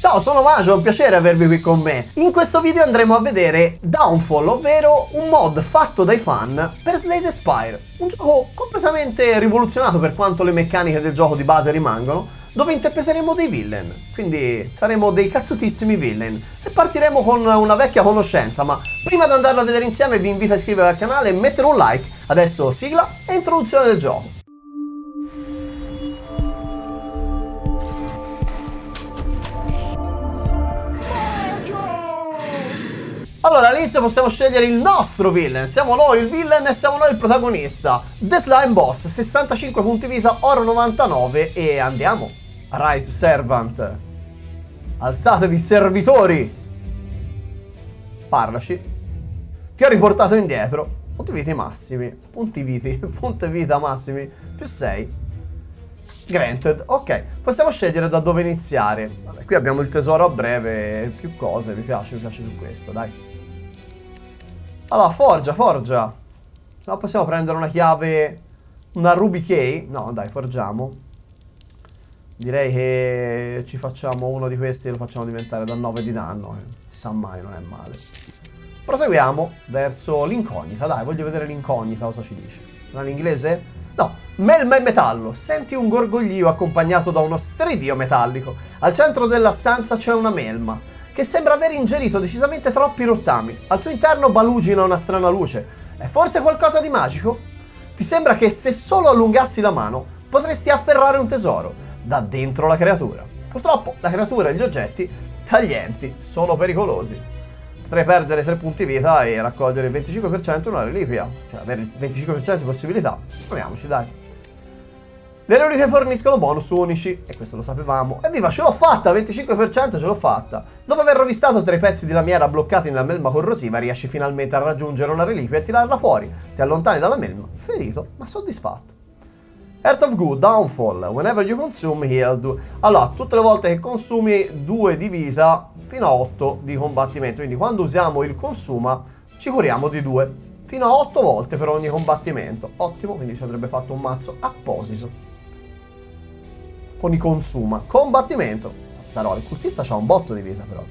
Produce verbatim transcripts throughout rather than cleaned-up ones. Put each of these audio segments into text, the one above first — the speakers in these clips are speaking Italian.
Ciao, sono Majo, è un piacere avervi qui con me. In questo video andremo a vedere Downfall, ovvero un mod fatto dai fan per Slay the Spire. Un gioco completamente rivoluzionato per quanto le meccaniche del gioco di base rimangono, dove interpreteremo dei villain. Quindi saremo dei cazzutissimi villain. E partiremo con una vecchia conoscenza, ma prima di andarlo a vedere insieme vi invito a iscrivervi al canale e mettere un like. Adesso sigla e introduzione del gioco. Allora, all'inizio possiamo scegliere il nostro villain. Siamo noi il villain e siamo noi il protagonista. The Slime Boss, sessantacinque punti vita, oro novantanove e andiamo. Arise Servant. Alzatevi servitori. Parlaci. Ti ho riportato indietro. Punti vita massimi. Punti vita, punti vita massimi. Più sei. Granted. Ok, possiamo scegliere da dove iniziare. Vabbè, qui abbiamo il tesoro a breve. Più cose, mi piace, mi piace più questo, dai. Allora, forgia, forgia. No, possiamo prendere una chiave, una Ruby Key. No, dai, forgiamo. Direi che ci facciamo uno di questi e lo facciamo diventare da nove di danno. Eh. Si sa mai, non è male. Proseguiamo verso l'incognita. Dai, voglio vedere l'incognita, cosa ci dice. Non è l'inglese? No, melma e metallo. Senti un gorgoglio accompagnato da uno stridio metallico. Al centro della stanza c'è una melma che sembra aver ingerito decisamente troppi rottami. Al suo interno balugina una strana luce. È forse qualcosa di magico? Ti sembra che se solo allungassi la mano potresti afferrare un tesoro da dentro la creatura. Purtroppo la creatura e gli oggetti taglienti sono pericolosi. Potrei perdere tre punti vita e raccogliere il venticinque per cento in una reliquia. Cioè avere il venticinque per cento di possibilità. Proviamoci, dai. Le reliquie forniscono bonus unici, e questo lo sapevamo. Evviva, ce l'ho fatta, venticinque per cento ce l'ho fatta. Dopo aver rovistato tre pezzi di lamiera bloccati nella melma corrosiva, riesci finalmente a raggiungere una reliquia e tirarla fuori. Ti allontani dalla melma, ferito ma soddisfatto. Heart of Good, Downfall, whenever you consume healed. Allora, tutte le volte che consumi due di vita, fino a otto di combattimento. Quindi quando usiamo il consuma, ci curiamo di due. Fino a otto volte per ogni combattimento. Ottimo, quindi ci avrebbe fatto un mazzo apposito con i consuma. Combattimento. Sarò, il cultista c'ha un botto di vita però.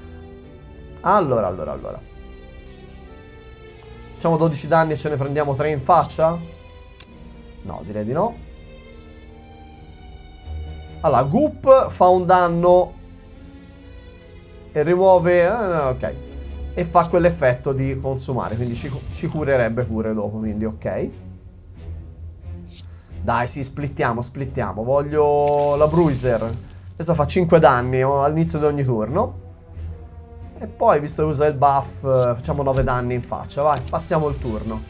Allora, allora, allora. Facciamo dodici danni e ce ne prendiamo tre in faccia? No, direi di no. Allora, Goop fa un danno e rimuove... Eh, ok. E fa quell'effetto di consumare, quindi ci, ci curerebbe pure dopo, quindi ok. Dai, sì, splittiamo, splittiamo. Voglio la Bruiser. Questa fa cinque danni all'inizio di ogni turno. E poi, visto che usa il buff, facciamo nove danni in faccia. Vai, passiamo il turno.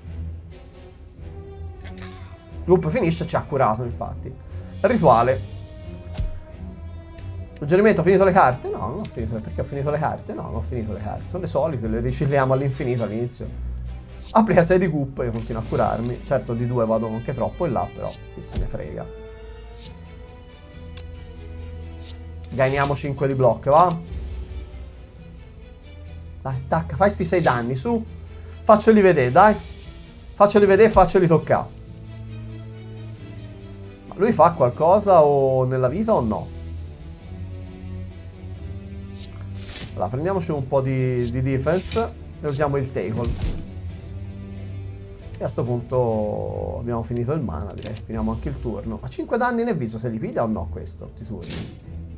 Loop finisce, ci ha curato, infatti. Rituale. Suggerimento, ho finito le carte? No, non ho finito. Perché ho finito le carte? No, non ho finito le carte. Sono le solite, le ricicliamo all'infinito all'inizio. Applica sei di Goop e io continuo a curarmi. Certo di due vado anche troppo in là, però chi se ne frega. Gainiamo cinque di blocco, va? Dai, tacca, fai sti sei danni, su. Facceli vedere, dai. Facceli vedere e facceli toccare. Ma lui fa qualcosa o nella vita o no? Allora, prendiamoci un po' di, di defense e usiamo il tackle. E a sto punto abbiamo finito il mana, direi. Finiamo anche il turno. A cinque danni nel viso, se li piglia o no questo? Ti turni.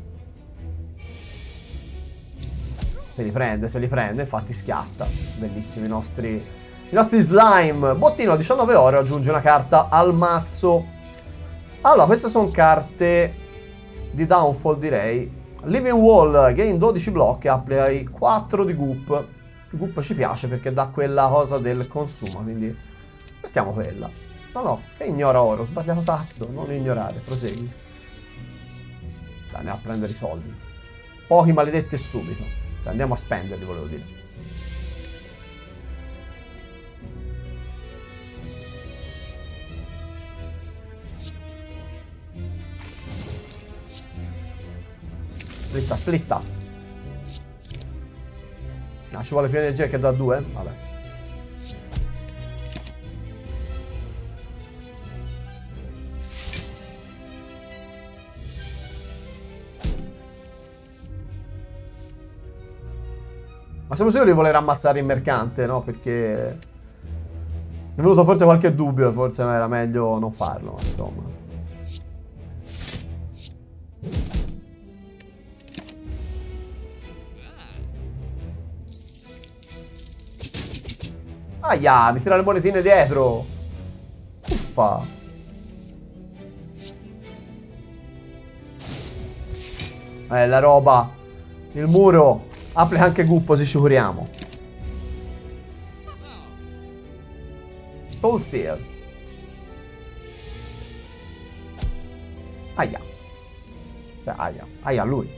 Se li prende, se li prende, infatti schiatta. Bellissimi i nostri, i nostri slime. Bottino a diciannove ore, aggiunge una carta al mazzo. Allora, queste sono carte di Downfall, direi. Living Wall, gain dodici blocchi, applica i quattro di Goop. Il Goop ci piace perché dà quella cosa del consumo, quindi... mettiamo quella. No, no, che ignora oro, ho sbagliato tasto, non ignorare, prosegui. Dai, andiamo a prendere i soldi. Pochi maledetti e subito. Cioè, andiamo a spenderli, volevo dire. Splitta, splitta. No, ci vuole più energia che da due? Vabbè. Ma siamo sicuri di voler ammazzare il mercante, no? Perché mi è venuto forse qualche dubbio, forse era meglio non farlo, ma insomma. Aia, mi tira le monetine dietro. Uffa. Eh, la roba. Il muro. Applica anche Guppo, ci sicuriamo. Soul Steel. Aia. Cioè, aia. Aia, lui.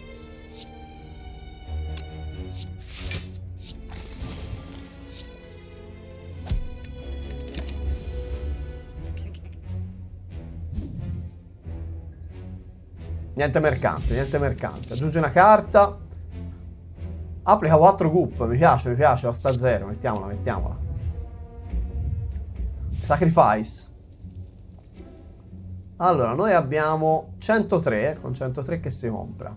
Niente mercante, niente mercante. Aggiunge una carta. Applica quattro Gup. Mi piace, mi piace. La sta a zero. Mettiamola, mettiamola. Sacrifice. Allora, noi abbiamo centotré. Con centotré che si compra.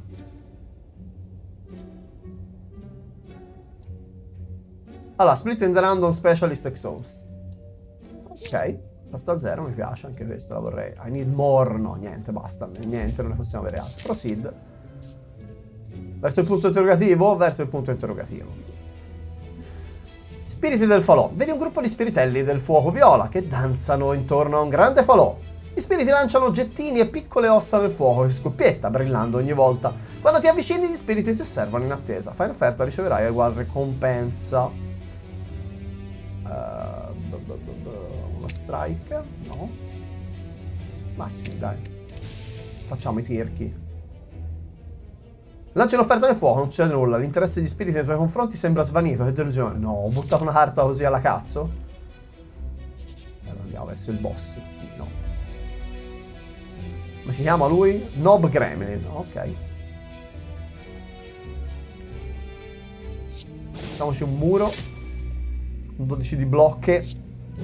Allora, Split in the Random Specialist Exhaust. Ok. Basta zero, mi piace, anche questa la vorrei. I need more, no, niente, basta, niente, non ne possiamo avere altro. Proceed. Verso il punto interrogativo, verso il punto interrogativo. Spiriti del falò. Vedi un gruppo di spiritelli del fuoco viola che danzano intorno a un grande falò. Gli spiriti lanciano oggettini e piccole ossa nel fuoco che scoppietta, brillando ogni volta. Quando ti avvicini, gli spiriti ti osservano in attesa. Fai un'offerta, riceverai uguale ricompensa. Uh, Uno strike? No. Ma sì, dai. Facciamo i tirchi. Lancia un'offerta nel fuoco, non c'è nulla. L'interesse degli spiriti nei tuoi confronti sembra svanito. Che delusione. No, ho buttato una carta così alla cazzo. Allora andiamo verso il bossettino. Come si chiama lui? Nob Gremlin. Ok. Facciamoci un muro. Un dodici di blocche.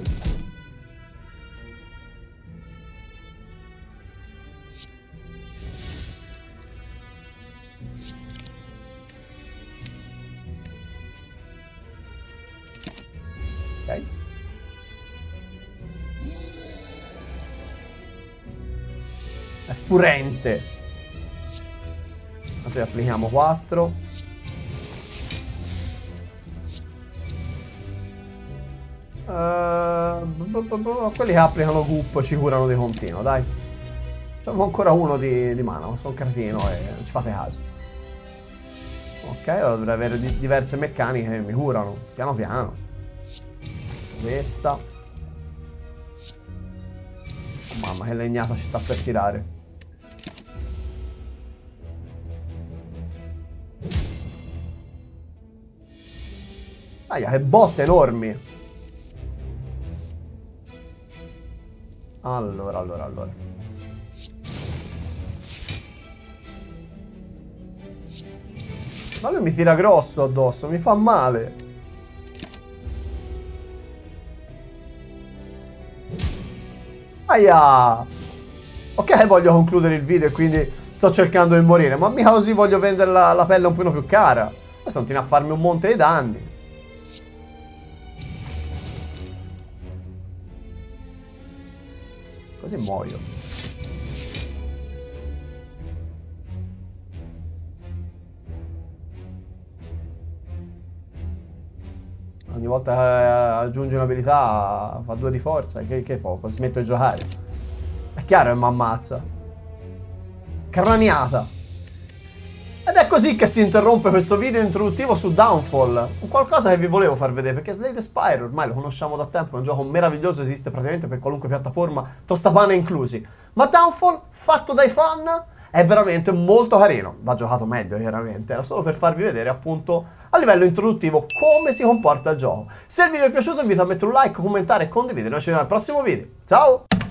Ok. È furente. Allora applichiamo quattro. Uh, quelli che applicano Gup ci curano di continuo, dai. C'è ancora uno di, di mana, ma sono un cretino e non ci fate caso. Ok, allora dovrei avere di, diverse meccaniche che mi curano, piano piano. Questa. Oh, mamma, che legnata ci sta per tirare. Aia, che botte enormi. Allora, allora, allora. Ma lui mi tira grosso addosso, mi fa male. Aia! Ok, voglio concludere il video e quindi sto cercando di morire, ma mica così voglio vendere la, la pelle un po' più cara. Questo continua a farmi un monte di danni. Così muoio. Ogni volta che aggiunge un'abilità fa due di forza. Che, che fa? Smetto di giocare. È chiaro che mi ammazza. Craniata. Ed è così che si interrompe questo video introduttivo su Downfall. Un qualcosa che vi volevo far vedere, perché Slay the Spire ormai lo conosciamo da tempo, è un gioco meraviglioso, esiste praticamente per qualunque piattaforma, tostapane inclusi. Ma Downfall, fatto dai fan, è veramente molto carino. Va giocato meglio, chiaramente, era solo per farvi vedere appunto a livello introduttivo come si comporta il gioco. Se il video vi è piaciuto invito a mettere un like, commentare e condividere. Noi ci vediamo al prossimo video. Ciao!